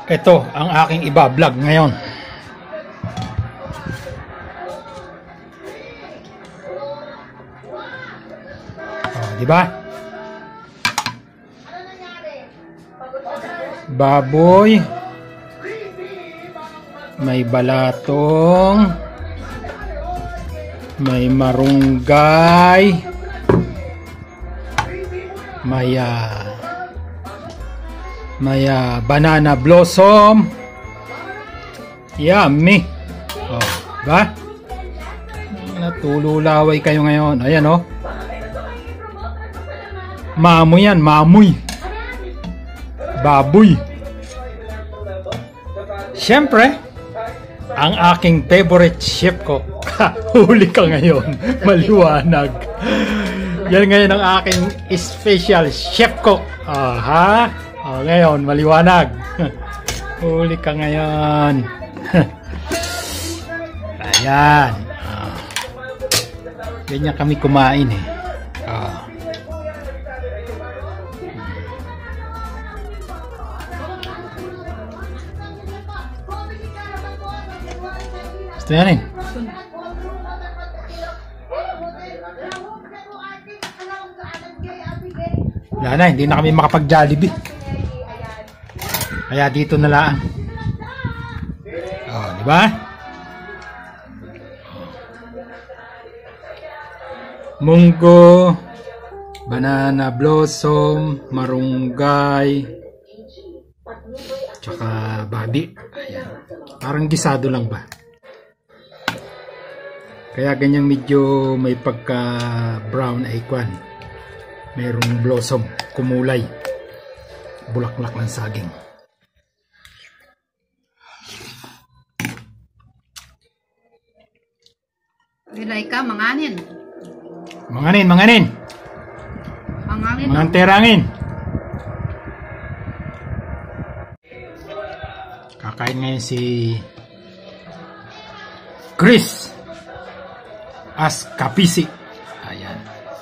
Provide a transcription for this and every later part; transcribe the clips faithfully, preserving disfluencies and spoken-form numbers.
Ito ang aking iba-vlog ngayon. Oh, di ba? Baboy. May balatong. May marunggay. May uh, may uh, banana blossom. Yummy. Oh, ba? Natululaway kayo ngayon. Ayan oh. Mamoy yan, mamoy. Baboy. Siyempre, ang aking favorite chef ko. Huli ka ngayon. Maliwanag. Yan ngayon ang aking special chef ko. Aha. Oh, ngayon, maliwanag. Huli ka ngayon. Ayan. Oh. Ganyan kami kumain eh. Oh. Gusto yan eh. Wala na, hindi na kami makapag-Jollibee. Kaya dito na lang. Oh, di ba? Munggo, banana blossom, marunggay, tsaka babi. Ayan. Parang gisado lang ba? Kaya ganyang medyo may pagka brown ay kwan. Mayroong blossom, kumulay. Bulaklak ng saging. Bilay ka, manganin. Manganin, manganin. Manganin. Manganterangin. Kakain ngayon si Chris Ascapisi. Ayan.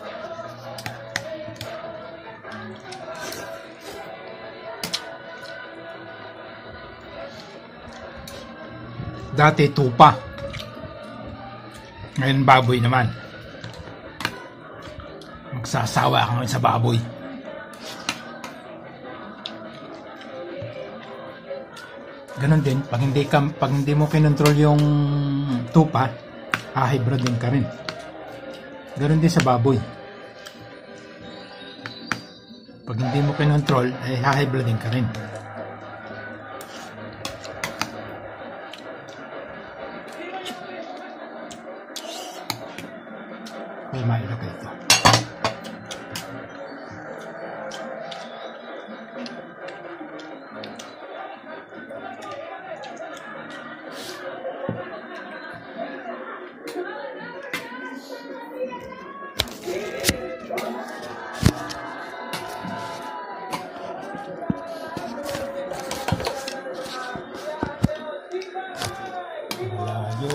Dati tupa. Ngayon baboy naman. Magsasawa ka ngayon sa baboy. Ganon din, pag hindi, ka, pag hindi mo kinontrol yung tupa, hahybrid din ka rin. Ganon din sa baboy. Pag hindi mo kinontrol, eh hahybrid din ka rin. May mailagay ito. Layo.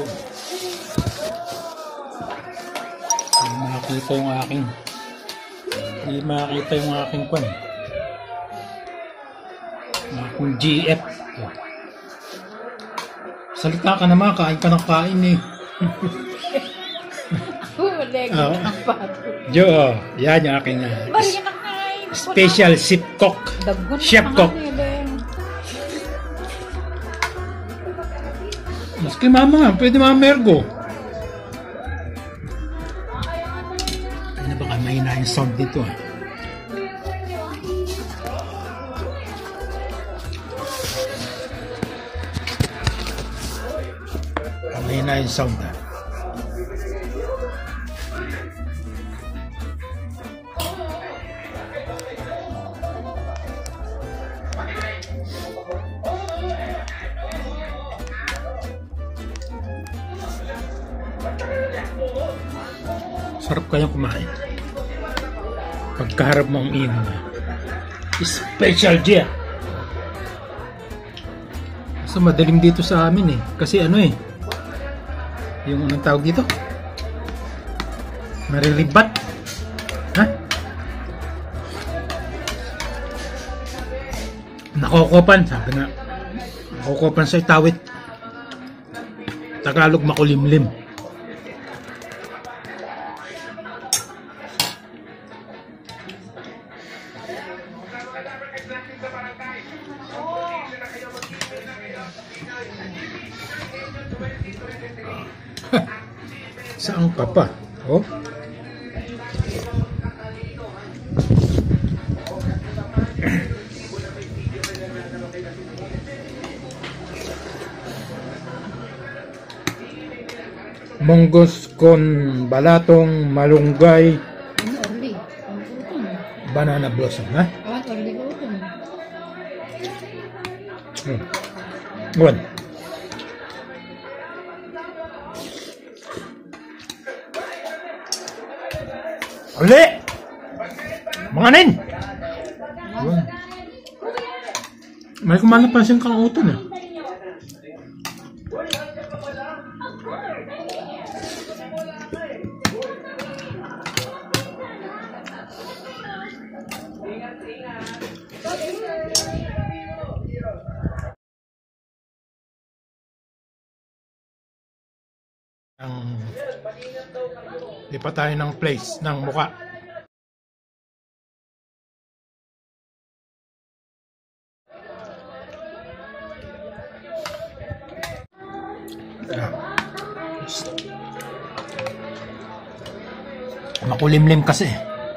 Hindi makikita yung aking hindi makikita yung aking kwan. Aking G F. Salita ka naman, kain ka ng kain eh. Oh. Jo, yan yung aking uh, special chef cook. Chef cook. Maski mama nga, pwede mama mergo. Ano baka mahina yung sound dito ah. Mahina yung sound ah. Sarap kayong kumain. Pagkaharap mong ino na. Special dia. So madaling dito sa amin eh. Kasi ano eh. Yung anong tawag dito? Marilibat. Ha? Nakokopan. Sabi nga. Kukupan sa itawit. Tagalog makulimlim. Saan ka pa? Oh. Monggos con balatong malunggay. Ano, orli? Ang utong. Banana blossom, ha? Awan, orli ko utong. Hmm. Good. Uli! Mga nin! Good. May kumana pa siyang kang uton, eh. Ang lipat tayo ng place ng muka. Makulimlim kasi.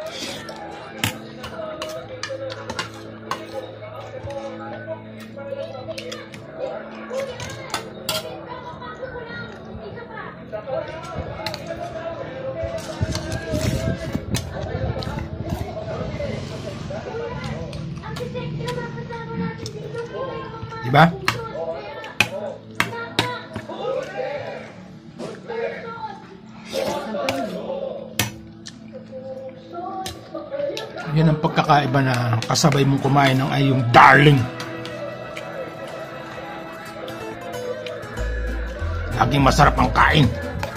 Diba? Yan ang pagkakaiba na kasabay mong kumain ng ay yung darling. Laging masarap ang kain.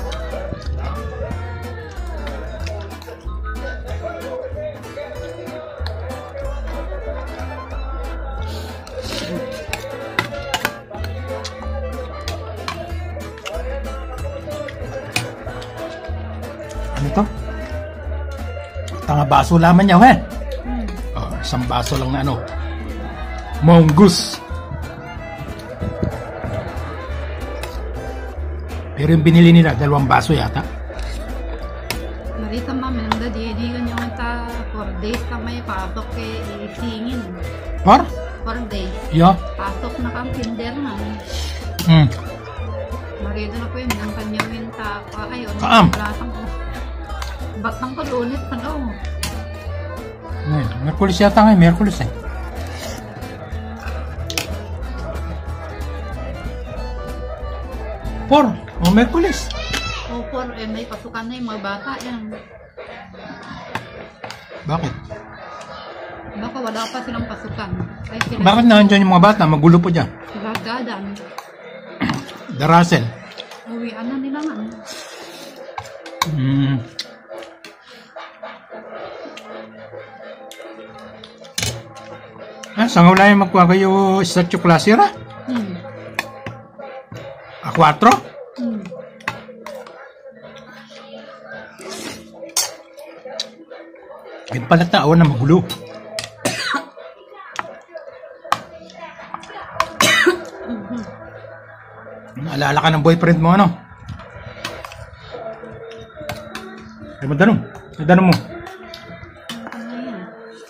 Ano to? Tanga baso laman niya, wen. Hmm. Oh, isang baso lang na ano. Mongoose. Pero yung binili nila, dalawang baso yata. Marita mami, nang dadi, di ganyan yung ta for days ka may pasok kay isingin. Or? For days. Yo. Pasok na kang kinder na. Hmm. Marita na po yun, ang kanyang yung ta. Ay, o, Kaam. balatang ko. Batang ko lunit pa daw. Ngayon, Merkulis yata ngayon, Merkulis eh. Por, oh Merkulis. O, for, eh, may pasukan na yung mga bata yan. Bakit? Baka wala pa silang pasukan. Ay, sila, Bakit nandiyan yung mga bata? Magulo po dyan. sila gadan. Darasel. Uwian na nila nga. Hmm. Ah, sangaw lang yung magkuha kayo statue klasira? Hmm. A kwatro? Hmm. Yung pala tao na magulo. Naalala ka ng boyfriend mo, ano? Ay, madanong. Madanong mo. Ano yan?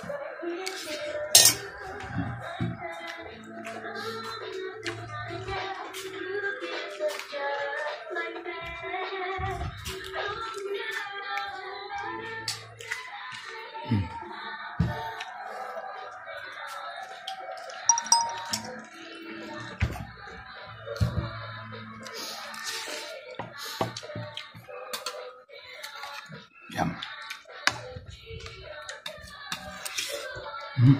Yan. Hmm.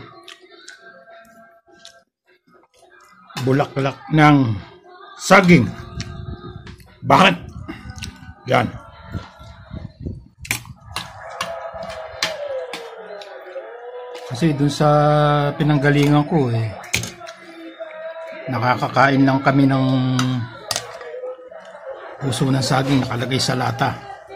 Bulaklak ng saging. Bakit? Yan. Kasi dun sa pinanggalingan ko eh, Nakakakain lang kami ng puso ng saging nakalagay sa lata.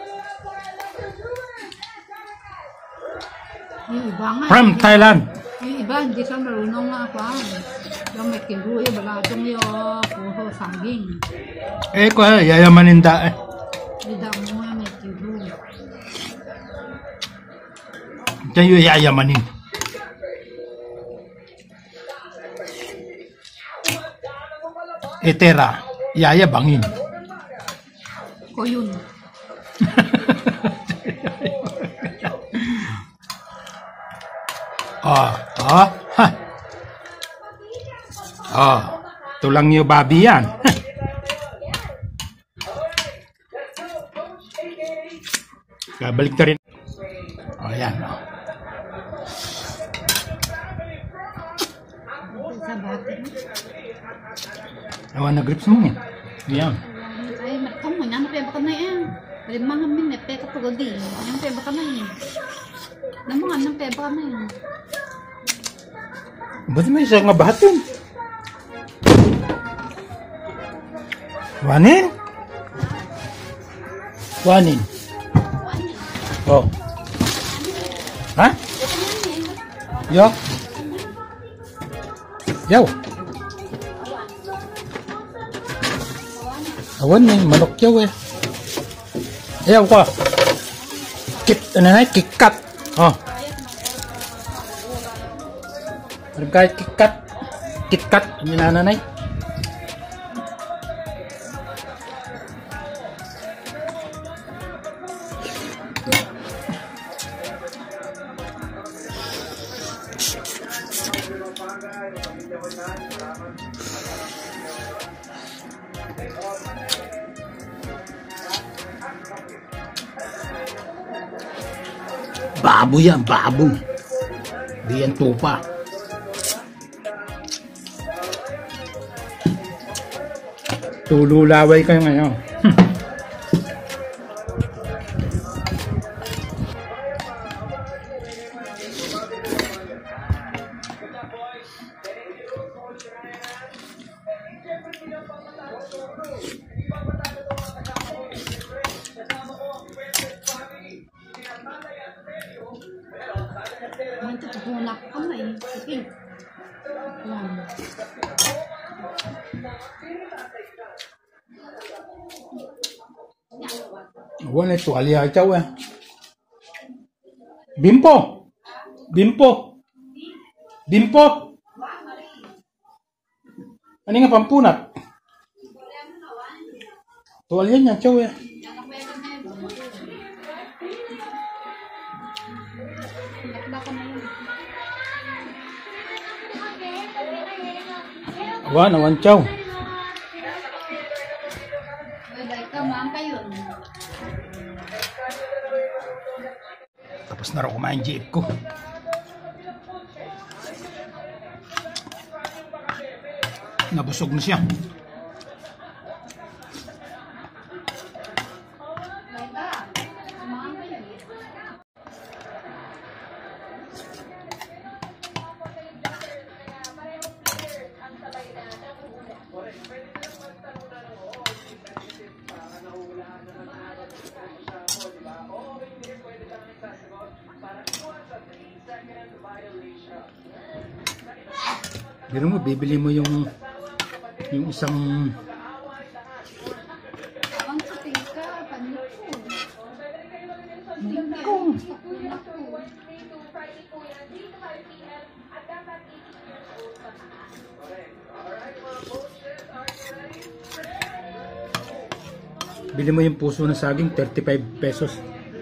Yung iba nga. From hindi- Thailand. Yung iba, hindi sa marunong nga pa. Yung may kibuhi, balatong yung puso saging. Eh, kaya yayamanin da eh. Hindi mo nga may kibuhi. Diyan yung yayamanin. Etera, yayabangin. Ko yun. Ah, ah, ha. Ah, tulang yung babi yan. Balik na rin. Oh, yan. Oh. Sa batin. Awan na grips mo yan. Yan. Ay, matong mo nga, napeba ka na yan. Bali mga minute, peka to gadi. Yung peba ka na yan. Namungan ng peba ka na yan. Ba't may isa nga bahatin? Wanin? Wanin? Oh. Ha? Yo? Yo? Awan nih, manok yaw eh. Ayaw ko. Kit, ano na, kikat. Oh. Alam kahit kikat. Kitkat, ano na nanay. Babo yan, babo. Di yan tupa. Tululaway kayo ngayon. Mantik punak ka na eh. Sige. Yan. Wala ito, aliya chow eh. Bimpo! Bimpo! Bimpo! Ano nga pampunat? Tuwalya niya, chow eh. Awan, awan chow. Wala ka, maan kayo. Tapos na rin kumain jeep ko. Nabusog na siya. Pero mo, bibili mo yung yung isang Ang kating ka, panito. Hindi ka. kung bili mo yung puso ng saging, thirty-five pesos.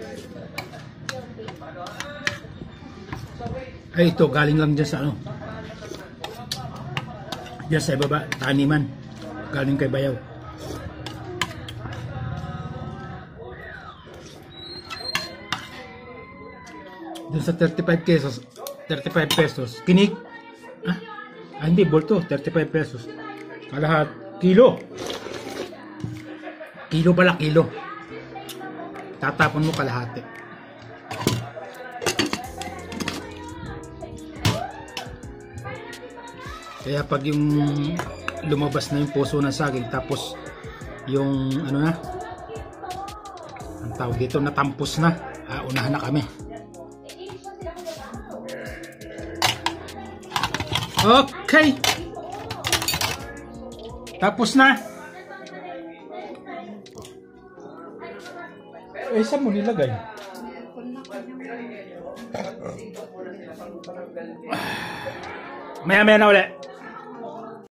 Ay, ito, galing lang dyan sa ano. Diyan sa ibaba, taniman. Galing kay Bayaw. Doon sa thirty-five pesos, thirty-five pesos, kinik. Ah, ah hindi, bolto, thirty-five pesos. Kalahat, kilo. Kilo pala, kilo. Tatapon mo kalahati. Kaya pag yung lumabas na yung puso ng saging, tapos yung ano na, ang tawag dito, natampos na. Ah, unahan na kami. Okay, tapos na. Eh, saan mo nilagay? Maya maya na ulit.